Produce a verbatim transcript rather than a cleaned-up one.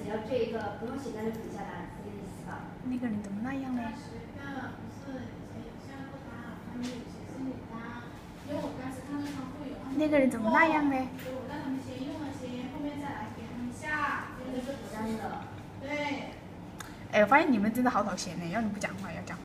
到这一个不用写在那底下的这个意思吧？ 那个人怎么那样呢？那个人怎么那样呢？ 我让他们先用了先，后面再来给他们下。 这个是不让的。 对。 哎，我发现你们真的好讨嫌呢，要你不讲话要讲。